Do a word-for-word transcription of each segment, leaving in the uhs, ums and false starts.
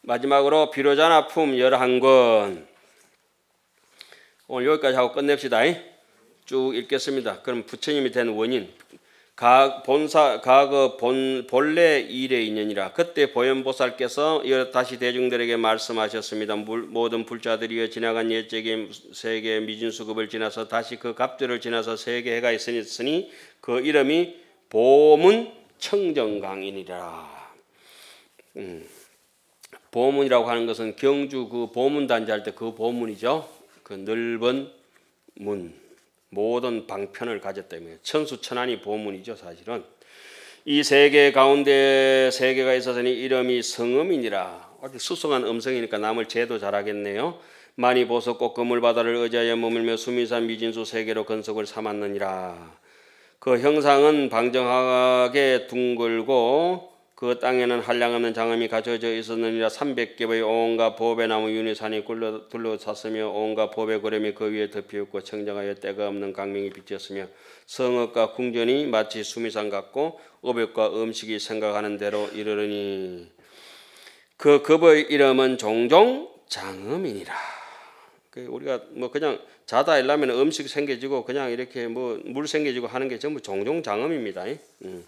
마지막으로 비로자나 품 열한 권. 오늘 여기까지 하고 끝냅시다. 쭉 읽겠습니다. 그럼 부처님이 된 원인. 가 본사 가그 본 본래 일의 인연이라. 그때 보현보살께서 다시 대중들에게 말씀하셨습니다. 모든 불자들이여 지나간 옛적의 세계 미진수급을 지나서 다시 그 갑절을 지나서 세계 해가 있으니 그 이름이 보문 청정강인이라. 음. 보문이라고 하는 것은 경주 그 보문단지 할 때 그 보문이죠. 그 넓은 문. 모든 방편을 가졌다. 천수천안이 보문이죠. 사실은 이 세계 가운데 세계가 있어서니 이름이 성음이니라. 수성한 음성이니까 남을 제도 잘하겠네요. 많이 보석고 그물바다를 의지하여 머물며 수미산 미진수 세계로 건석을 삼았느니라. 그 형상은 방정하게 둥글고 그 땅에는 한량없는 장엄이 갖춰져 있었느니라. 삼백 겹의 온갖 보배나무 윤희산이 둘러쌌으며 온갖 보배 구름이 그 위에 덮여있고 청정하여 때가 없는 강명이 비쳤으며 성읍과 궁전이 마치 수미산 같고 어벽과 음식이 생각하는 대로 이르르니 그 급의 이름은 종종 장엄이니라. 우리가 뭐 그냥 자다 일라면 음식 생겨지고 그냥 이렇게 뭐 물 생겨지고 하는 게 전부 종종 장엄입니다. 음.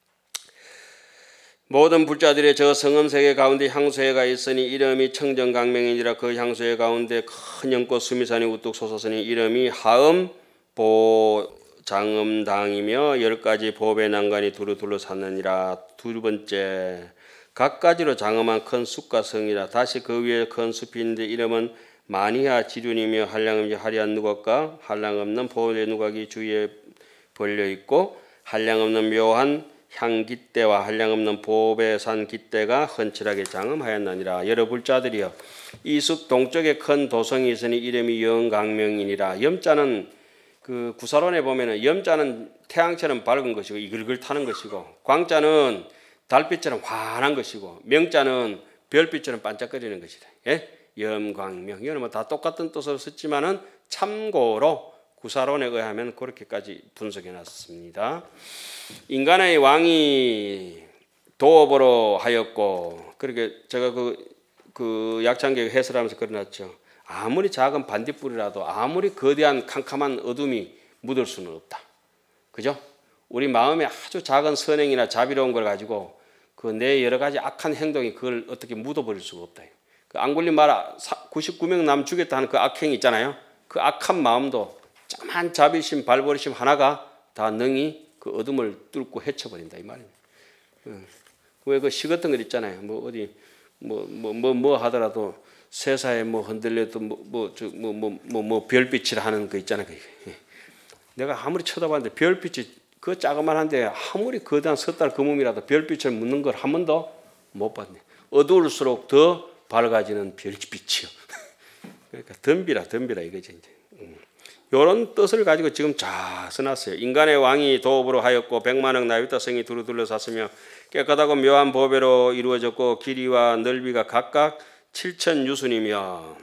모든 불자들의 저 성음세계 가운데 향수회가 있으니 이름이 청정강명이니라. 그 향수회 가운데 큰 연꽃 수미산이 우뚝 솟았으니 이름이 하음 보장음당이며 열 가지 보배 난간이 두루 둘러쌌느니라. 두 번째 각가지로 장엄한 큰 숲과 성이라. 다시 그 위에 큰 숲이 있는데 이름은 마니아 지륜이며 한량없이 화려한 누각과 한량없는 보배 누각이 주위에 벌려있고 한량없는 묘한 향깃대와 한량없는 보배산 깃대가 헌칠하게 장엄하였나니라. 여러 불자들이여 이 숲 동쪽에 큰 도성이 있으니 이름이 영강명이니라. 염자는 그 구사론에 보면은 염자는 태양처럼 밝은 것이고 이글글 타는 것이고 광자는 달빛처럼 환한 것이고 명자는 별빛처럼 반짝거리는 것이다. 예? 염광명 이거는 뭐 다 똑같은 뜻으로 썼지만은 참고로 구사론에 의하면 그렇게까지 분석해 놨습니다. 인간의 왕이 도업으로 하였고, 그렇게 제가 그, 그 약창계획 해설하면서 그려놨죠. 아무리 작은 반딧불이라도 아무리 거대한 캄캄한 어둠이 묻을 수는 없다. 그죠? 우리 마음에 아주 작은 선행이나 자비로운 걸 가지고 그 내 여러 가지 악한 행동이 그걸 어떻게 묻어버릴 수가 없다. 그 앙굴리마라 구십구 명 남 죽였다 하는 그 악행이 있잖아요. 그 악한 마음도 조그만 자비심, 발버리심 하나가 다 능히 그 어둠을 뚫고 헤쳐버린다 이 말입니다. 왜 그 시 같은 거 있잖아요. 뭐 어디 뭐 뭐 뭐 뭐 하더라도 세사에 뭐 흔들려도 뭐뭐뭐뭐뭐 뭐, 뭐 별빛이라 하는 거 있잖아요. 내가 아무리 쳐다봤는데 별빛이 그 자그만한데 아무리 거대한 섣달 거몸이라도 별빛을 묻는 걸 한 번도 못 봤네. 어두울수록 더 밝아지는 별빛이요. 그러니까 덤비라 덤비라 이거죠 이제. 이런 뜻을 가지고 지금 잘 써놨어요. 인간의 왕이 도업으로 하였고 백만억 나유타성이 두루 둘러쌌으며 깨끗하고 묘한 보배로 이루어졌고 길이와 넓이가 각각 칠천 유순이며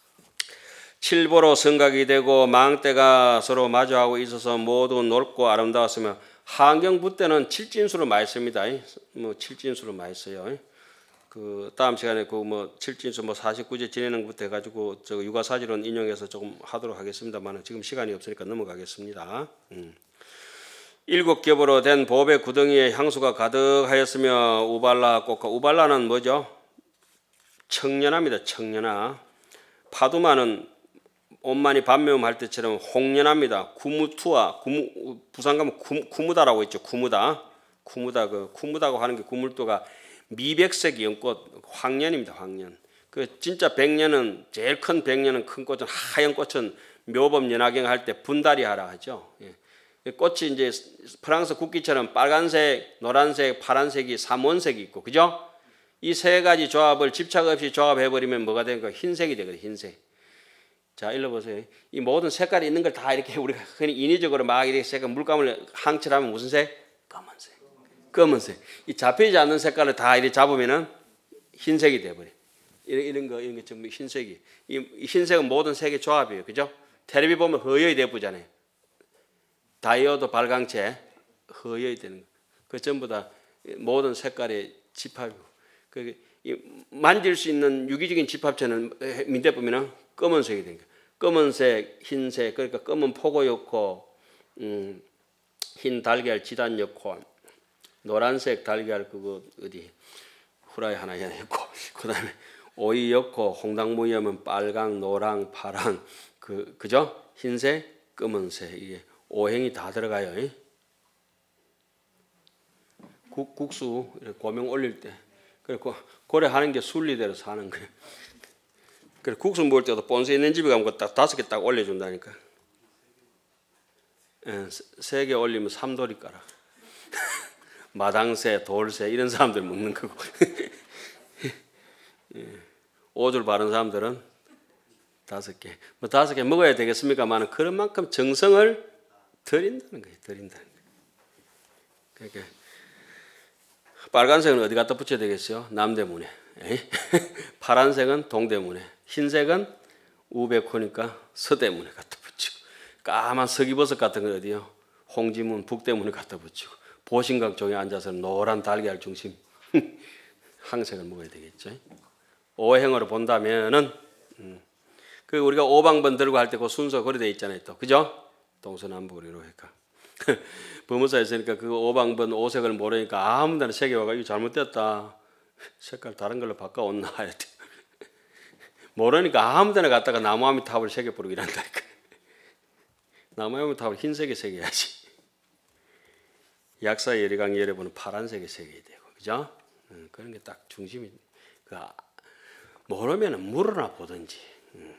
칠보로 성각이 되고 망대가 서로 마주하고 있어서 모두 넓고 아름다웠으며 한경부 때는 칠진수를 많이 씁니다. 뭐 칠진수를 많이 써요. 그 다음 시간에 그 뭐 칠진수 뭐 사십구 제 지내는 것부터 해가지고 저 육아사지론 인용해서 조금 하도록 하겠습니다만 지금 시간이 없으니까 넘어가겠습니다. 음. 일곱 겹으로 된 보배 구덩이에 향수가 가득하였으며 우발라 꽃과 우발라는 뭐죠? 청년합니다. 청년아. 파두마는 온만이 반매움 할 때처럼 홍련합니다. 구무투와 구무, 부산 가면 구, 구무다라고 있죠. 구무다. 구무다 그 구무다고 하는 게 구물도가 미백색 연꽃 황련입니다. 황련. 그 진짜 백년은 제일 큰 백년은 큰 꽃은 하얀 꽃은 묘법 연화경 할 때 분다리 하라 하죠. 예. 꽃이 이제 프랑스 국기처럼 빨간색, 노란색, 파란색이 삼원색이 있고, 그죠? 이 세 가지 조합을 집착 없이 조합해 버리면 뭐가 되는 거예요? 흰색이 되거든요. 흰색. 자, 일로 보세요. 이 모든 색깔이 있는 걸 다 이렇게 우리가 흔히 인위적으로 막 이렇게 색깔 물감을 항칠하면 무슨 색? 검은색. 검은색. 이 잡히지 않는 색깔을 다 이렇게 잡으면은 흰색이 돼버려. 이런, 이런 거, 이런 게 전부 흰색이. 이 흰색은 모든 색의 조합이에요. 그죠? 텔레비 보면 허여이 예쁘잖아요. 다이오드 발광체 허여이 되는 거. 그 전부 다 모든 색깔의 집합이고. 그 만질 수 있는 유기적인 집합체는 민대품이나 검은색이 되니까 검은색, 흰색 그러니까 검은 포고였고 음, 흰 달걀 지단였고 노란색 달걀 그거 어디 후라이 하나 있고 그다음에 오이였고 홍당무염은 빨강, 노랑, 파랑 그 그죠? 흰색, 검은색 이게 오행이 다 들어가요. 국, 국수 고명 올릴 때 그리고 고래 하는 게 순리대로 사는 거예요. 그래 국수 먹을 때도 본세 있는 집에 가면 딱 다섯 개 딱 올려준다니까. 예, 세 개 올리면 삼돌이 깔아. 마당새, 돌새 이런 사람들 먹는 거고. 예, 오줄 바른 사람들은 다섯 개. 뭐 다섯 개 먹어야 되겠습니까만 그런 만큼 정성을 드린다는 거예요. 드린다는 거예요. 그러니까 빨간색은 어디 갖다 붙여야 되겠어요? 남대문에. 파란색은 동대문에. 흰색은 우백호니까 서대문에 갖다 붙이고. 까만 서기버섯 같은 건 어디요? 홍지문 북대문에 갖다 붙이고. 보신각 쪽에 앉아서 노란 달걀 중심 항색을 먹어야 되겠죠. 오행으로 본다면은 음. 그 우리가 오방번 들고 할 때 그 순서 그리 돼 있잖아요. 또 그죠? 동서남북으로 이러니까. 법무사에 있으니까 그 오방번 오색을 모르니까 아무데나 세계 와가 이거 잘못됐다. 색깔 다른 걸로 바꿔온나 해야 돼. 모르니까 아무데나 갔다가 나무아미탑을 새겨 부르고 이란다니까. 나무아미탑을 흰색에 새겨야지. 약사 예리강 예리보는 파란색에 새겨야 되고, 그죠? 음, 그런 게 딱 중심이. 그 모르면은 물어나 보든지. 음.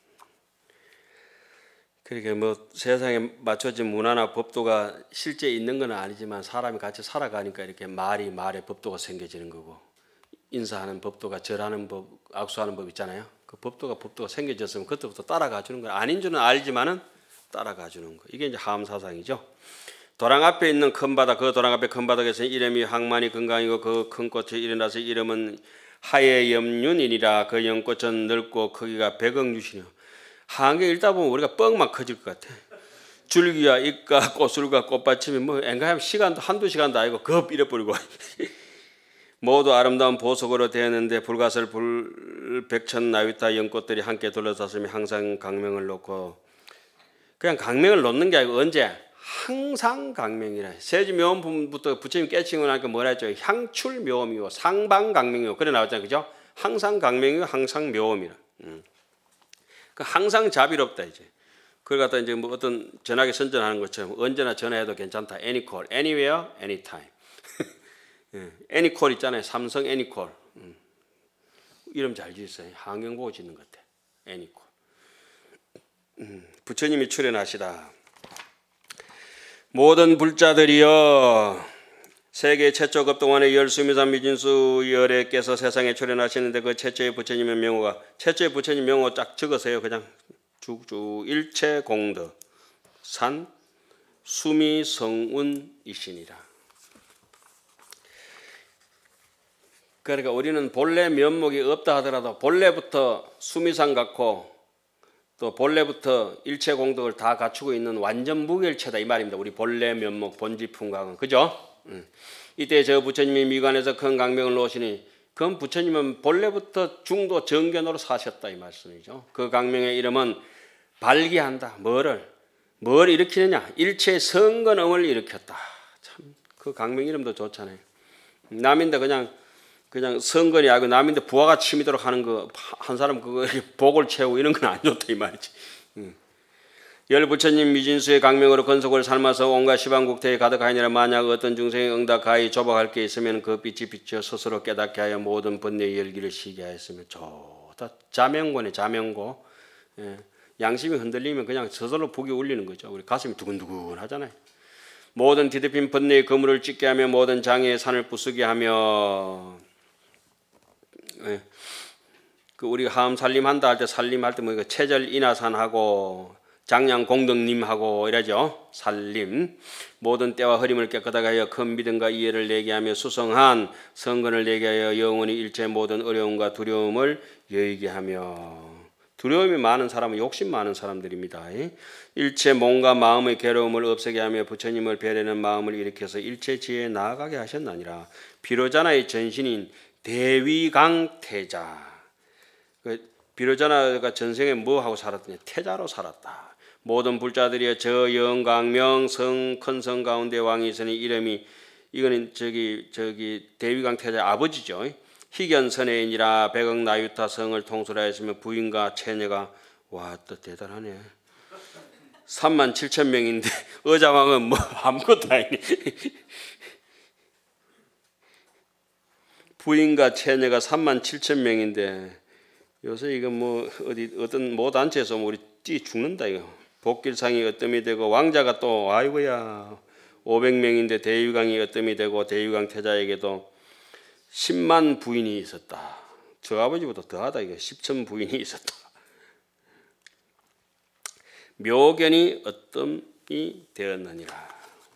그러니까 뭐 세상에 맞춰진 문화나 법도가 실제 있는 건 아니지만 사람이 같이 살아가니까 이렇게 말이 말에 법도가 생겨지는 거고 인사하는 법도가 절하는 법, 악수하는 법 있잖아요. 그 법도가 법도가 생겨졌으면 그때부터 따라가 주는 거예요. 아닌 줄은 알지만은 따라가 주는 거. 이게 이제 하암사상이죠. 도랑 앞에 있는 큰 바닥, 그 도랑 앞에 큰 바닥에서 이름이 항만이 건강이고 그 큰 꽃이 일어나서 이름은 하예염륜이니라. 그 연꽃은 넓고 크기가 백억 유시며. 한개 읽다 보면 우리가 뻥만 커질 것 같아. 줄기와 잎과 꽃술과 꽃받침이 뭐 앵가하면 시간도 한두 시간도 아니고 급 잃어버리고 모두 아름다운 보석으로 되었는데 불가설 불백천 나위타 연꽃들이 함께 둘러쌌으며 항상 강명을 놓고 그냥 강명을 놓는 게 아니고 언제? 항상 강명이라. 세지묘음부터 부처님 깨치고 나니까 뭐라 했죠? 향출묘음이고 상방강명이고 그래 나왔잖아요. 그죠? 항상 강명이고 항상 묘음이라. 음. 그 항상 자비롭다 이제. 그걸 갖다 이제 뭐 어떤 전화기 선전하는 것처럼 언제나 전화해도 괜찮다. Any call, anywhere, anytime. Any call 있잖아요. 삼성 Any call. 음. 이름 잘 지었어요. 환경 보고 짓는 것 같아. Any call. 음. 부처님이 출연하시다. 모든 불자들이여. 세계 최초 급동안의 열수미산 미진수 열애께서 세상에 출연하시는데 그 최초의 부처님의 명호가 최초의 부처님 명호 쫙 적으세요. 그냥 쭉쭉 일체 공덕 산 수미성운이시니라. 그러니까 우리는 본래 면목이 없다 하더라도 본래부터 수미산 갖고 또 본래부터 일체 공덕을 다 갖추고 있는 완전 무결체다 이 말입니다. 우리 본래 면목 본지품각은 그죠? 음. 이때 저 부처님이 미관에서 큰 강명을 놓으시니 그건 부처님은 본래부터 중도 정견으로 사셨다 이 말씀이죠. 그 강명의 이름은 발기한다. 뭐를? 뭘 일으키느냐? 일체 성건음을 일으켰다. 참 그 강명 이름도 좋잖아요. 남인데 그냥 그냥 성건이 아니고 남인데 부하가 치미도록 하는 거 한 사람 그거 복을 채우고 이런 건 안 좋다 이 말이지. 음. 열 부처님 미진수의 강명으로 건속을 삶아서 온갖 시방국태에 가득하니라. 만약 어떤 중생이 응답하여 조박할 게 있으면 그 빛이 비쳐 스스로 깨닫게 하여 모든 번뇌의 열기를 쉬게 하였으며 좋다. 자명고네 자명고. 예. 양심이 흔들리면 그냥 스스로 북이 울리는 거죠. 우리 가슴이 두근두근 하잖아요. 모든 뒤덮인 번뇌의 그물을 찢게 하며 모든 장애의 산을 부수게 하며 예. 그 우리 하음 살림한다 할 때 살림할 때 뭐 체절 인하산하고 장량 공덕님하고 이러죠. 살림 모든 때와 흐림을 깨끗하게 하여 큰 믿음과 이해를 내게 하며 수성한 성근을 내게 하여 영원히 일체 모든 어려움과 두려움을 여의게 하며. 두려움이 많은 사람은 욕심 많은 사람들입니다. 일체 몸과 마음의 괴로움을 없애게 하며 부처님을 배려하는 마음을 일으켜서 일체 지혜에 나아가게 하셨나니라. 비로자나의 전신인 대위강태자. 그 비로자나가 전생에 뭐 하고 살았더니 태자로 살았다. 모든 불자들이여 저 영광명 성 큰 성 가운데 왕이 있으니 이름이 이거는 저기 저기 대위강태자 아버지죠. 희견선해인이라 백억 나유타 성을 통솔하였으며 부인과 처녀가 와 또 대단하네. 삼만 칠천 명인데 의자왕은 뭐 아무것도 아니네. 부인과 처녀가 삼만 칠천 명인데 요새 이거 뭐 어디 어떤 모 단체에서 뭐 우리 뛰 죽는다 이거. 복길상이 어뜸이 되고 왕자가 또 아이고야 오백 명인데 대유강이 어뜸이 되고 대유강 태자에게도 십만 부인이 있었다. 저 아버지보다 더하다 이거. 십천 부인이 있었다. 묘견이 어뜸이 되었느니라.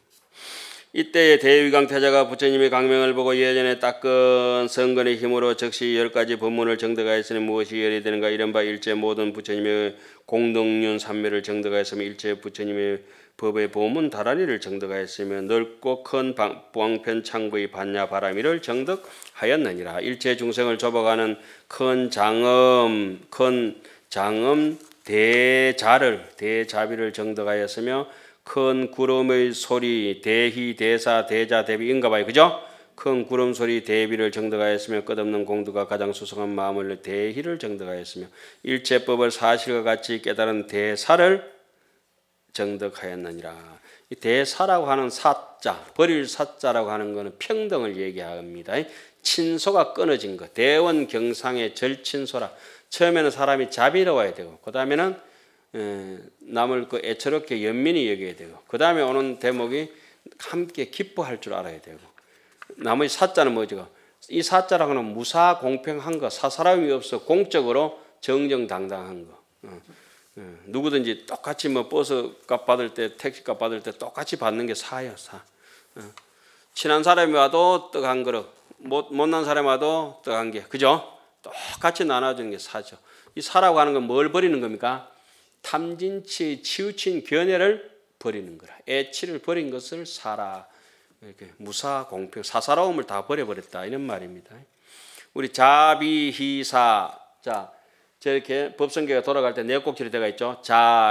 이때에 대위강 태자가 부처님의 강명을 보고 예전에 닦은 성근의 힘으로 즉시 열 가지 법문을 정득하였으니 무엇이 열이 되는가. 이른바 일체 모든 부처님의 공덕륜 삼매를 정득하였으며 일체 부처님의 법의 보문 다라리를 정득하였으며 넓고 큰 왕편 창부의 반야 바라미를 정득하였느니라. 일체 중생을 접어가는 큰 장엄 큰 장엄 대자를 대자비를 정득하였으며 큰 구름의 소리 대희 대사 대자 대비인가 봐요. 그죠? 큰 구름 소리 대비를 정득하였으며 끝없는 공두가 가장 수성한 마음을 대희를 정득하였으며 일체법을 사실과 같이 깨달은 대사를 정득하였느니라. 이 대사라고 하는 사자, 버릴 사자라고 하는 것은 평등을 얘기합니다. 친소가 끊어진 것, 대원경상의 절친소라. 처음에는 사람이 자비로워야 되고 그 다음에는 남을 그 애처롭게 연민히 여겨야 되고 그 다음에 오는 대목이 함께 기뻐할 줄 알아야 되고 나머지 사자는 뭐죠? 이 사자라고 하는 무사 공평한 거, 사사람이 없어 공적으로 정정당당한 거. 어, 어, 누구든지 똑같이 뭐 버스 값 받을 때 택시 값 받을 때 똑같이 받는 게 사예요. 사. 어. 친한 사람이 와도 떡 한 그릇, 못, 못난 사람이 와도 떡 한 개. 그죠? 똑같이 나눠주는 게 사죠. 이 사라고 하는 건 뭘 버리는 겁니까? 탐진치 치우친 견해를 버리는 거라. 애치를 버린 것을 사라. 이렇게 무사 공평 사사로움을 다 버려버렸다 이런 말입니다. 우리 자비희사. 자 저렇게 법성계가 돌아갈 때 네 꼭지로 되어 있죠.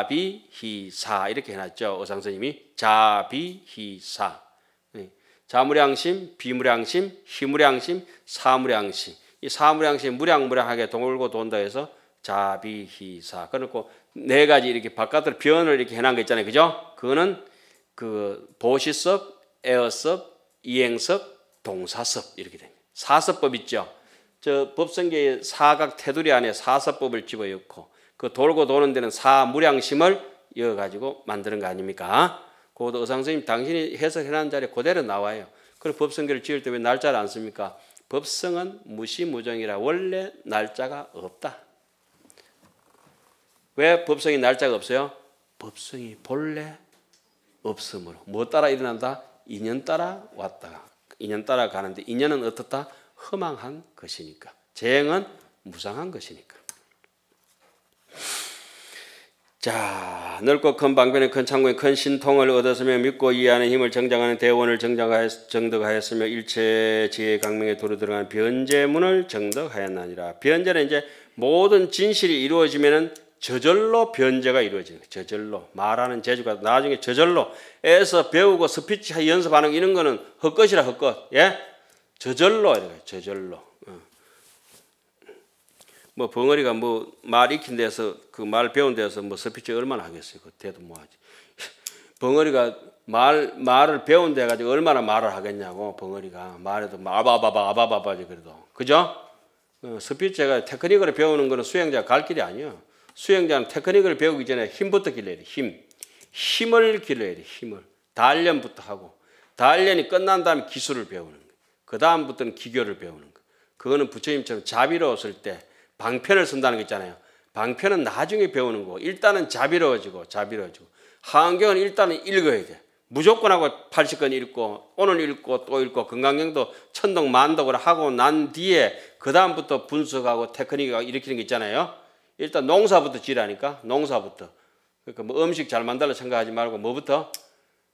자비희사 이렇게 해놨죠. 의상스님이 자비희사. 자무량심, 비무량심, 희무량심, 사무량심. 이 사무량심 무량무량하게 돌고 돈다 해서 자비희사. 그렇고 네 가지 이렇게 바깥으로 변을 이렇게 해놓은 거 있잖아요. 그죠? 그거는 그 보시섭, 에어섭, 이행섭, 동사섭 이렇게 됩니다. 사섭법 있죠. 저 법성계의 사각 테두리 안에 사섭법을 집어넣고 그 돌고 도는 데는 사무량심을 이어가지고 만드는 거 아닙니까? 그것도 의상스님 당신이 해석해놓은 자리에 그대로 나와요. 그리고 법성계를 지을 때 왜 날짜를 안 씁니까? 법성은 무시무정이라 원래 날짜가 없다. 왜 법성이 날짜가 없어요? 법성이 본래 없으므로. 뭐 따라 일어난다? 인연 따라 왔다. 인연 따라 가는데 인연은 어떻다? 허망한 것이니까. 재행은 무상한 것이니까. 자, 넓고 큰 방편에 큰 창고에 큰 신통을 얻었으며 믿고 이해하는 힘을 정장하는 대원을 정득하였으며 일체 지혜의 강명에 도로 들어가는 변제문을 정득하였나니라. 변제는 이제 모든 진실이 이루어지면은 저절로 변제가 이루어지는 거예요. 저절로. 말하는 재주가 나중에 저절로 에서 배우고 스피치 연습하는 이런 거는 헛것이라 헛것. 예? 저절로 이래요. 저절로. 어. 뭐 벙어리가 뭐 말 익힌 데서 그 말 배운 데서 뭐 스피치 얼마나 하겠어요. 그 대도 뭐 하지. 벙어리가 말 말을 배운 데 가지고 얼마나 말을 하겠냐고. 벙어리가 말해도 아바바바 아바바바지 그래도. 그죠? 어, 스피치가 테크닉을 배우는 거는 수행자가 갈 길이 아니에요. 수행자는 테크닉을 배우기 전에 힘부터 길러야 돼. 힘. 힘을 길러야 돼. 힘을. 단련부터 하고. 단련이 끝난 다음에 기술을 배우는 거예요. 그 다음부터는 기교를 배우는 거예요. 그거는 부처님처럼 자비로웠을 때 방편을 쓴다는 거 있잖아요. 방편은 나중에 배우는 거고 일단은 자비로워지고 자비로워지고 하안경은 일단은 읽어야 돼. 무조건 하고 팔십 권 읽고 오늘 읽고 또 읽고 건강경도 천독 만독을 하고 난 뒤에 그 다음부터 분석하고 테크닉을 일으키는 게 있잖아요. 일단 농사부터 지라니까. 농사부터. 그러니까 뭐 음식 잘 만들라 생각하지 말고 뭐부터?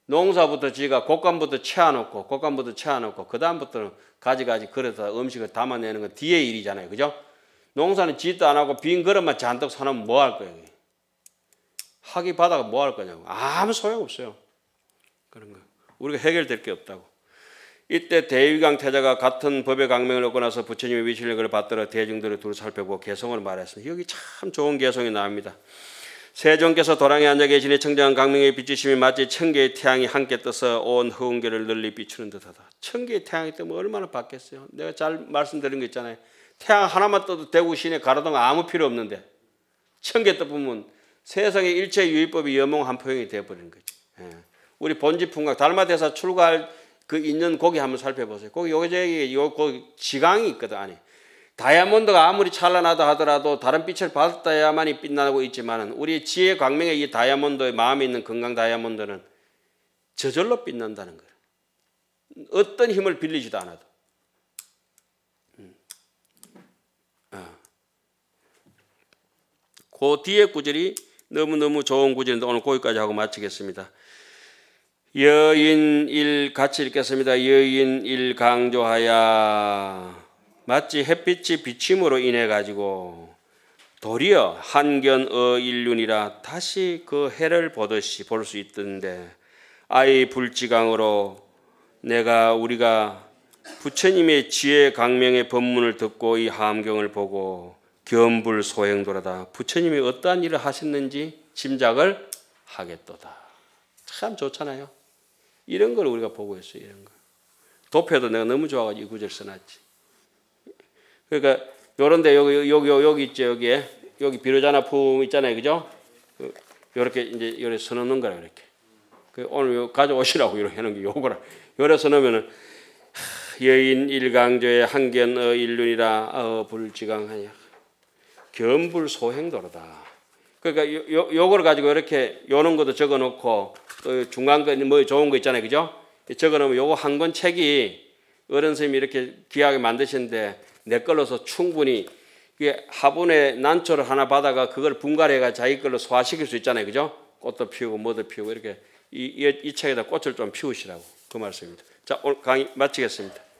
농사부터 지가 곡간부터 채워놓고 곡간부터 채워놓고 그 다음부터는 가지가지 그릇에다 음식을 담아내는 건 뒤의 일이잖아요. 그죠? 농사는 짓도 안 하고 빈 그릇만 잔뜩 사놓으면 뭐 할 거예요? 학위 받아가 뭐 할 거냐고. 아무 소용없어요. 그런 거. 우리가 해결될 게 없다고. 이때 대위강 태자가 같은 법의 강명을 얻고 나서 부처님의 위실력을 받들어 대중들을 두루 살펴보고 개성을 말했습니다. 여기 참 좋은 개성이 나옵니다. 세종께서 도랑에 앉아 계시니 청정한 강명의 비추심이 마치 천개의 태양이 함께 떠서 온 허운계를 널리 비추는 듯하다. 천개의 태양이 뜨면 얼마나 밝겠어요. 내가 잘 말씀드린 거 있잖아요. 태양 하나만 떠도 대구 시내 가로등 아무 필요 없는데 천개 떠보면 세상의 일체 유의법이 여몽 한 포용이 되어버리는 거죠. 예. 우리 본지풍각 달마대사 출가할 그 있는 고기 한번 살펴보세요. 거기 여기저기 요 거기 지강이 있거든 안에. 다이아몬드가 아무리 찬란하다 하더라도 다른 빛을 받아야만이 빛나고 있지만은 우리 지혜 광명의 이 다이아몬드의 마음에 있는 건강 다이아몬드는 저절로 빛난다는 거예요. 어떤 힘을 빌리지도 않아도. 음. 아. 그 뒤에 구절이 너무너무 좋은 구절인데 오늘 거기까지 하고 마치겠습니다. 여인일 같이 읽겠습니다. 여인일 강조하야 마치 햇빛이 비침으로 인해 가지고 도리어 한견어 일륜이라 다시 그 해를 보듯이 볼 수 있던데 아이 불지강으로 내가 우리가 부처님의 지혜 강명의 법문을 듣고 이 함경을 보고 겸불소행도라다 부처님이 어떠한 일을 하셨는지 짐작을 하겠도다. 참 좋잖아요. 이런 걸 우리가 보고 있어요. 이런 거. 도표도 내가 너무 좋아가지고 이 구절 써놨지. 그러니까 요런데 여기 여기 여기 있죠. 여기에 여기 비로자나 품 있잖아요. 그죠? 요렇게 이제 요래 써놓는 거라 이렇게. 그 오늘 요 가져오시라고 이렇게 하는 게 요거라. 요래 써놓으면은 여인 일강조의 한견어 일륜이라 어 불지강하냐. 겸불소행도로다. 그러니까 요, 요 요걸 가지고 이렇게 요런 것도 적어놓고 또 중간 거 뭐 좋은 거 있잖아요. 그죠? 적어놓으면 요거 한 권 책이 어른 선생님이 이렇게 귀하게 만드셨는데 내 걸로서 충분히 이게 화분에 난초를 하나 받아가 그걸 분갈이해가 자기 걸로 소화시킬 수 있잖아요. 그죠? 꽃도 피우고 뭐도 피우고 이렇게 이, 이, 이 책에다 꽃을 좀 피우시라고 그 말씀입니다. 자, 오늘 강의 마치겠습니다.